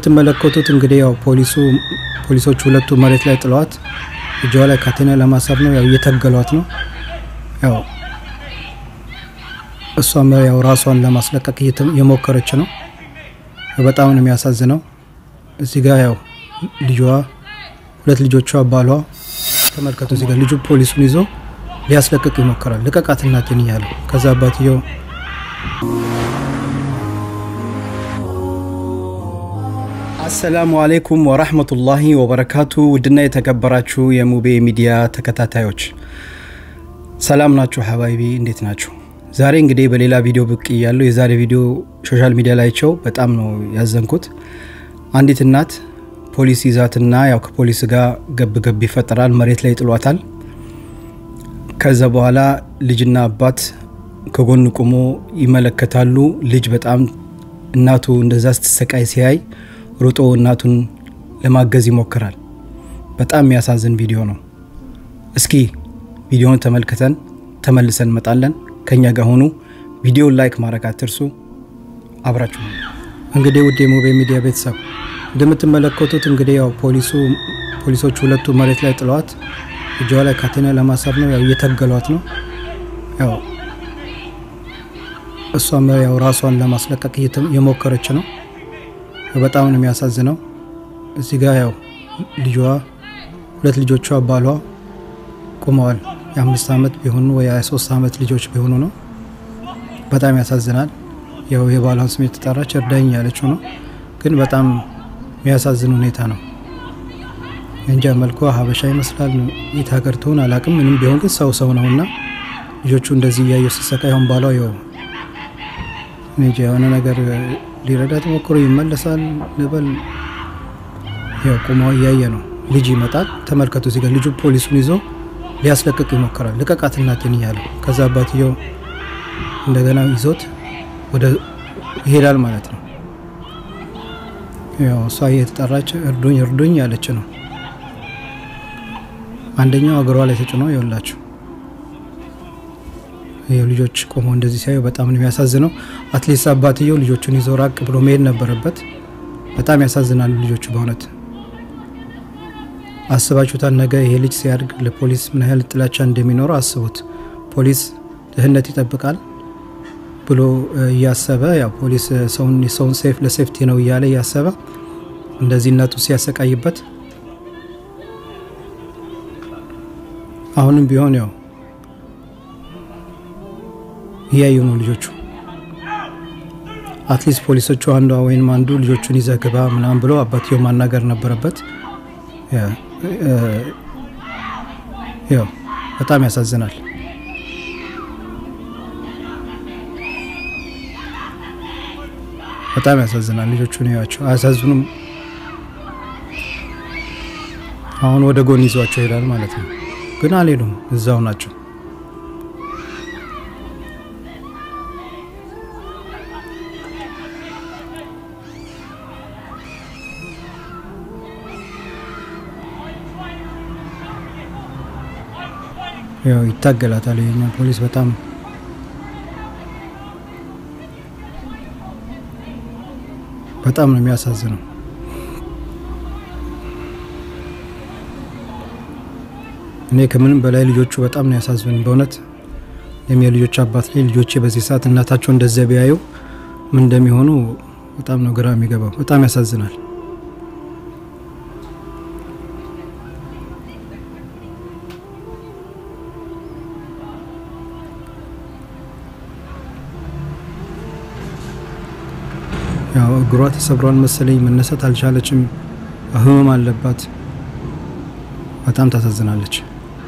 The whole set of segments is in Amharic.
እንደምትመለከቱት እንግዲህ ያው ፖሊሶቹ ሁለቱ መሬት ላይ ጥለዋት እጇ ላይ ካቴና ለማሰር ነው ያው እየተገሏት ነው። ያው እሷም ያው ራሷን ለማስለቀቅ እየሞከረች ነው። በጣም ነው የሚያሳዝነው። እዚህ ጋር ያው ሁለት ልጆቿ ባሏ ተመልከቱ። እዚህ ጋር ልጁ ፖሊሱን ይዞ ሊያስለቅቅ ይሞክራል። ልቀቃት እናቴን እያለ ከዛ አባትየው አሰላሙ አለይኩም ወራህመቱላሂ ወበረካቱ። ውድና የተከበራችሁ የሙቤ ሚዲያ ተከታታዮች ሰላም ናችሁ? ሐባይቢ እንዴት ናችሁ? ዛሬ እንግዲህ በሌላ ቪዲዮ ብቅ ያለው የዛሬ ቪዲዮ ሶሻል ሚዲያ ላይቸው በጣም ነው ያዘንኩት። አንዲት እናት ፖሊስ ይዛትና ያው ከፖሊስ ጋር ገብ ይፈጠራል። መሬት ላይ ጥሏታል። ከዛ በኋላ ልጅና አባት ከጎን ቆሞ ይመለከታሉ። ልጅ በጣም እናቱ እንደዛ ስትሰቃይ ሲያይ ሮጦ እናቱን ለማገዝ ይሞክራል። በጣም የሚያሳዝን ቪዲዮ ነው። እስኪ ቪዲዮውን ተመልክተን ተመልሰን መጣለን። ከኛ ጋር ሆኑ። ቪዲዮውን ላይክ ማድረግ አትርሱ። አብራችሁ እንግዲህ ውድ የሙቤ ሚዲያ ቤተሰብ እንደምትመለከቱት እንግዲህ ያው ፖሊሶቹ ሁለቱ መሬት ላይ ጥለዋት እጇ ላይ ካቴና ለማሰር ነው ያው እየተገሏት ነው። ያው እሷም ያው ራሷን ለማስለቀቅ እየሞከረች ነው። በጣም ነው የሚያሳዝነው። እዚህ ጋር ያው ሁለት ልጆቿ ባሏ ቆመዋል። የ5 አመት ቢሆኑ ወይ 23 አመት ልጆች ቢሆኑ ነው። በጣም ያሳዝናል። ያው የባሏን ስም ተጣራች እርዳኝ ያለችው ነው። ግን በጣም የሚያሳዝን ሁኔታ ነው። እንጃ መልኩ ሀበሻ ይመስላል። የት ሀገር ትሆን አላቅም። ምንም ቢሆን ግን ሰው ነውና ልጆቹ እንደዚህ ያየው ሲሰቃይ አሁን ባሏ ያው እንጃ የሆነ ነገር ሊረዳት ሞክሮ ይመለሳል ልበል። ያው ቆመው ያየ ነው። ልጅ ይመጣል። ተመልከቱ። እዚህ ጋር ልጁ ፖሊሱን ይዞ ሊያስለቅቅ ይሞክራል። ልቀቃት እናቴን እያለ ከዛ አባትየው እንደገና ይዞት ይሄዳል ማለት ነው። ያው እሷ እየተጣራች እርዱኝ ያለች ነው። አንደኛው እግሯ ላይ ተጭኖ ይወላችሁ ልጆች ቆመው እንደዚህ ሲያዩ በጣም ነው የሚያሳዝነው። አትሊስት አባትየው ልጆቹን ይዞ ራቅ ብሎ መሄድ ነበረበት። በጣም ያሳዝናሉ ልጆቹ በእውነት። አስባችሁታል? ነገ ይሄ ልጅ ሲያድግ ለፖሊስ ምን ያህል ጥላቻ እንደሚኖረው አስቡት። ፖሊስ ደህንነት ይጠብቃል ብሎ እያሰበ ያው ፖሊስ ሰውን ለሴፍቲ ነው እያለ እያሰበ እንደዚህ እናቱ ሲያሰቃይበት አሁንም ቢሆን ያው ያዩ ነው ልጆቹ። አትሊስት ፖሊሶቹ አንዱ ልጆቹን ይዘግባ ምናምን ብሎ አባትየው ማናገር ነበረበት። ያው በጣም ያሳዝናል። በጣም ያሳዝናል። ልጆቹን ያያቸው አያሳዝኑም? አሁን ወደ ጎን ይዟቸው ይላል ማለት ነው። ግን አልሄዱም፣ እዛው ናቸው። ያው ይታገላታል የኛ ፖሊስ። በጣም ነው የሚያሳዝነው። እኔ ከምንም በላይ ልጆቹ በጣም ነው ያሳዝኑኝ በእውነት። የልጆች አባት ላይ ልጆቼ በዚህ ሰዓት እናታቸው እንደዛ ቢያዩ ምን እንደሚሆኑ በጣም ነው ግራ የሚገባው። በጣም ያሳዝናል። ያው እግሯ ተሰብሯል መሰለኝ፣ መነሳት አልቻለችም። ህመም አለባት። በጣም ታሳዝናለች።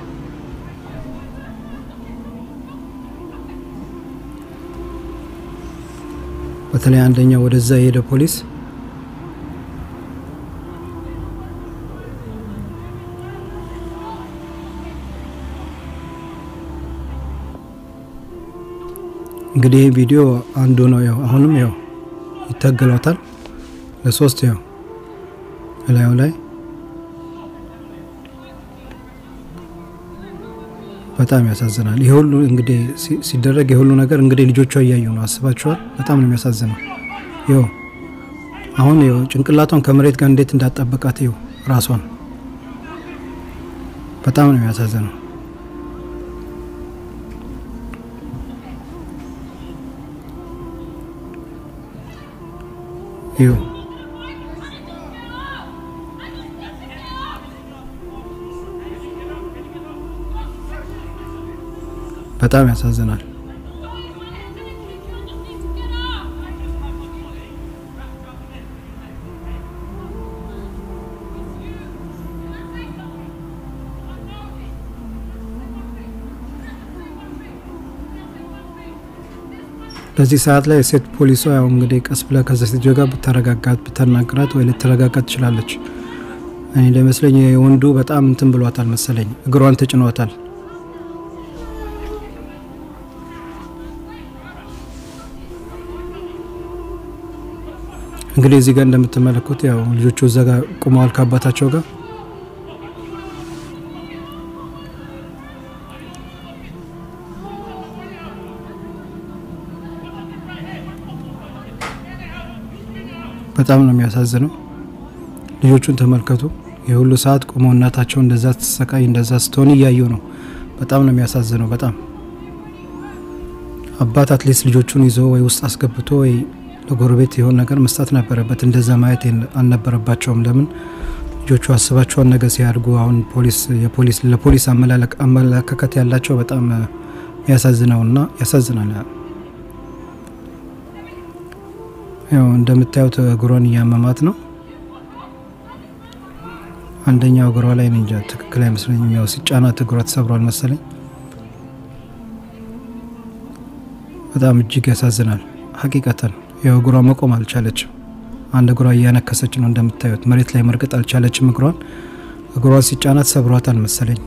በተለይ አንደኛው ወደዛ የሄደ ፖሊስ እንግዲህ ቪዲዮ አንዱ ነው። ያው አሁንም ያው ይታገላታል ለሶስት ያው ላይ በጣም ያሳዝናል። ይሄ ሁሉ እንግዲህ ሲደረግ የሁሉ ነገር እንግዲህ ልጆቿ ያያዩ ነው። አስባችኋል? በጣም ነው የሚያሳዝነው። ያው አሁን ይኸው ጭንቅላቷን ከመሬት ጋር እንዴት እንዳጣበቃት ይኸው ራሷን በጣም ነው የሚያሳዝነው። ይኸው በጣም ያሳዝናል። በዚህ ሰዓት ላይ ሴት ፖሊሷ ያው እንግዲህ ቀስ ብላ ከዚህ ልጅ ጋር ብትረጋጋት ብትናገራት ወይ ልትረጋጋት ትችላለች። እኔ እንደመስለኝ የወንዱ በጣም እንትን ብሏታል መሰለኝ፣ እግሯን ተጭኗታል። እንግዲህ እዚህ ጋር እንደምትመለከቱት ያው ልጆቹ እዛ ጋር ቆመዋል ከአባታቸው ጋር። በጣም ነው የሚያሳዝነው። ልጆቹን ተመልከቱ። የሁሉ ሰዓት ቆመው እናታቸው እንደዛ ተሰቃይ እንደዛ ስትሆን እያዩ ነው። በጣም ነው የሚያሳዝነው። በጣም አባት አትሊስት ልጆቹን ይዞ ወይ ውስጥ አስገብቶ ወይ ለጎረቤት የሆነ ነገር መስጠት ነበረበት። እንደዛ ማየት አልነበረባቸውም። ለምን ልጆቹ አስባቸውን ነገር ሲያድጉ አሁን ለፖሊስ አመለካከት ያላቸው በጣም ያሳዝነውና ያሳዝናል። ያው እንደምታዩት እግሯን እያመማት ነው። አንደኛው እግሯ ላይ እንጃ ትክክል አይመስለኝም። ያው ሲጫናት እግሯ ተሰብሯል መሰለኝ። በጣም እጅግ ያሳዝናል ሐቂቀተን። ያው እግሯ መቆም አልቻለችም። አንድ እግሯ እያነከሰች ነው እንደምታዩት። መሬት ላይ መርገጥ አልቻለችም። እግሯን ሲጫናት ሰብሯታል መሰለኝ።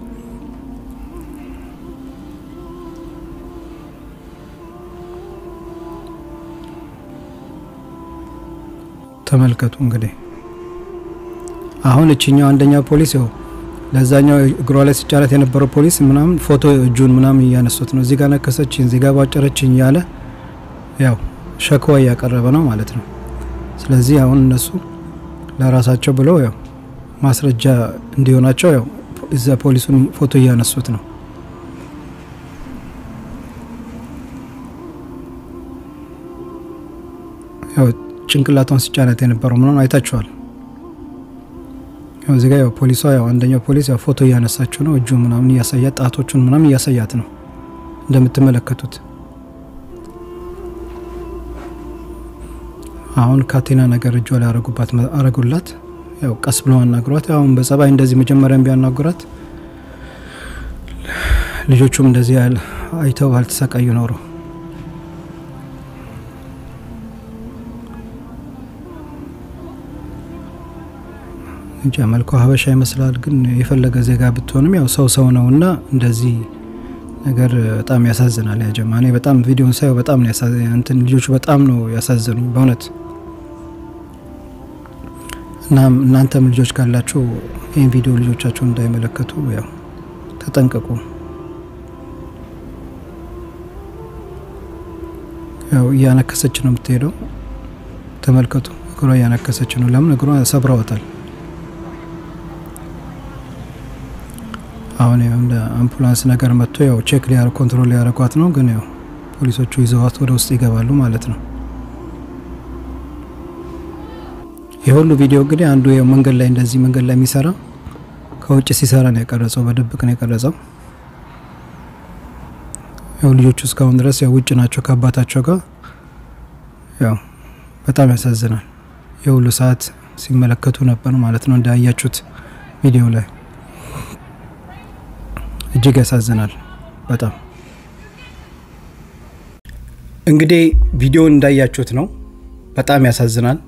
ተመልከቱ እንግዲህ አሁን እቺኛው አንደኛው ፖሊስ ነው ለዛኛው እግሯ ላይ ሲጫናት የነበረው ፖሊስ ምናምን ፎቶ እጁን ምናምን እያነሱት ነው። እዚህ ጋር ነከሰችኝ፣ እዚህ ጋር ባጨረችኝ ያለ ያው ሸክዋ ያቀረበ ነው ማለት ነው። ስለዚህ አሁን እነሱ ለራሳቸው ብለው ያው ማስረጃ እንዲሆናቸው ያው እዛ ፖሊሱን ፎቶ እያነሱት ነው። ያው ጭንቅላቷን ሲጫናት የነበረው ምናምን አይታችኋል። ያው እዚህ ጋር ያው ፖሊሷ ያው አንደኛው ፖሊስ ያው ፎቶ እያነሳችው ነው። እጁ ምናምን እያሳያት ጣቶቹን ምናምን እያሳያት ነው እንደምትመለከቱት። አሁን ካቴና ነገር እጇ ላይ አረጉላት። ያው ቀስ ብለው አናግሯት። ያው በጸባይ እንደዚህ መጀመሪያም ቢያናግሯት ልጆቹም እንደዚህ አይተው አልተሰቃዩ ኖሮ። እንጃ መልኩ ሀበሻ ይመስላል፣ ግን የፈለገ ዜጋ ብትሆንም ያው ሰው ነውና እንደዚህ ነገር በጣም ያሳዝናል። ያ ጀማኔ በጣም ቪዲዮን ሳይው በጣም ነው ያሳዝናል። ልጆቹ በጣም ነው ያሳዝኑኝ በእውነት። እና እናንተም ልጆች ካላችሁ ይሄን ቪዲዮ ልጆቻችሁ እንዳይመለከቱ ያው ተጠንቀቁ። ያው እያነከሰች ነው የምትሄደው። ተመልከቱ፣ እግሯ እያነከሰች ነው። ለምን እግሯ ሰብራውታል። አሁን ያው እንደ አምቡላንስ ነገር መጥቶ ያው ቼክ ሊያር ኮንትሮል ሊያረጓት ነው። ግን ያው ፖሊሶቹ ይዘዋት ወደ ውስጥ ይገባሉ ማለት ነው። የሁሉ ቪዲዮ እንግዲህ አንዱ ያው መንገድ ላይ እንደዚህ መንገድ ላይ የሚሰራ ከውጭ ሲሰራ ነው የቀረጸው፣ በድብቅ ነው የቀረጸው። ያው ልጆቹ እስካሁን ድረስ ያው ውጭ ናቸው ከአባታቸው ጋር። ያው በጣም ያሳዝናል። የሁሉ ሰዓት ሲመለከቱ ነበር ማለት ነው እንዳያችሁት ቪዲዮ ላይ። እጅግ ያሳዝናል በጣም። እንግዲህ ቪዲዮን እንዳያችሁት ነው። በጣም ያሳዝናል።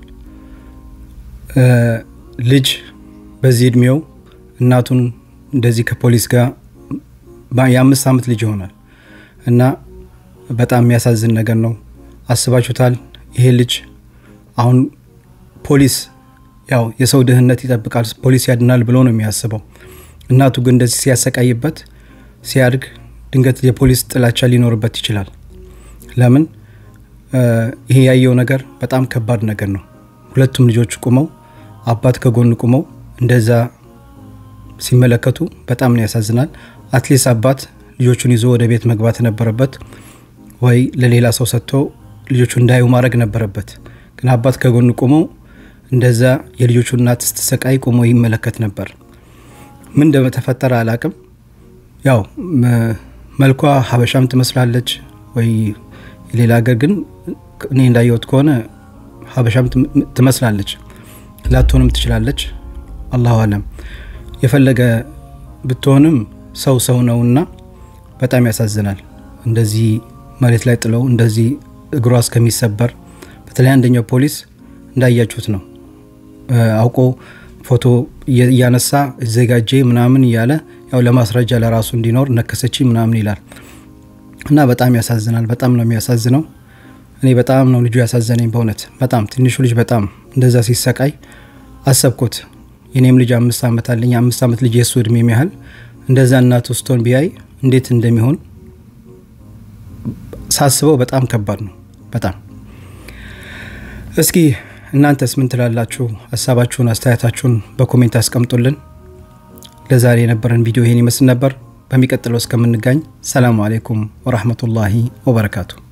ልጅ በዚህ እድሜው እናቱን እንደዚህ ከፖሊስ ጋር የ5 አመት ልጅ ይሆናል እና በጣም የሚያሳዝን ነገር ነው። አስባችሁታል? ይሄ ልጅ አሁን ፖሊስ ያው የሰው ደህንነት ይጠብቃል፣ ፖሊስ ያድናል ብሎ ነው የሚያስበው። እናቱ ግን እንደዚህ ሲያሰቃይበት ሲያድግ ድንገት የፖሊስ ጥላቻ ሊኖርበት ይችላል። ለምን ይሄ ያየው ነገር በጣም ከባድ ነገር ነው። ሁለቱም ልጆች ቆመው አባት ከጎን ቆመው እንደዛ ሲመለከቱ በጣም ነው ያሳዝናል። አትሊስት አባት ልጆቹን ይዞ ወደ ቤት መግባት ነበረበት ወይ ለሌላ ሰው ሰጥቶ ልጆቹ እንዳዩ ማድረግ ነበረበት። ግን አባት ከጎን ቆመው እንደዛ የልጆቹ እናት ስትሰቃይ ቆሞ ይመለከት ነበር። ምን እንደተፈጠረ አላቅም። ያው መልኳ ሀበሻም ትመስላለች ወይ ሌላ ሀገር፣ ግን እኔ እንዳየሁት ከሆነ ሀበሻም ትመስላለች፣ ላትሆንም ትችላለች። አላሁ አለም። የፈለገ ብትሆንም ሰው ነውና በጣም ያሳዝናል። እንደዚህ መሬት ላይ ጥለው እንደዚህ እግሯ እስከሚሰበር። በተለይ አንደኛው ፖሊስ እንዳያችሁት ነው አውቆ ፎቶ ያነሳ ዘጋጄ ምናምን ይያለ ያው ለማስረጃ ለራሱ እንዲኖር ነከሰቺ ምናምን ይላል እና በጣም ያሳዝናል። በጣም ነው የሚያሳዝነው። እኔ በጣም ነው ልጁ ያሳዘነኝ በእውነት በጣም ትንሹ ልጅ በጣም እንደዛ ሲሰቃይ አሰብኩት። የኔም ልጅ 5 አመት አለኝ። 5 አመት ልጅ የሱ እድሜ የሚያህል እንደዛ እናቱ ስቶን ቢያይ እንዴት እንደሚሆን ሳስበው በጣም ከባድ ነው በጣም። እስኪ እናንተስ ምን ትላላችሁ? ሐሳባችሁን አስተያየታችሁን በኮሜንት አስቀምጡልን። ለዛሬ የነበረን ቪዲዮ ይሄን ይመስል ነበር። በሚቀጥለው እስከምንገናኝ ሰላም አለይኩም ወራህመቱላሂ ወበረካቱ።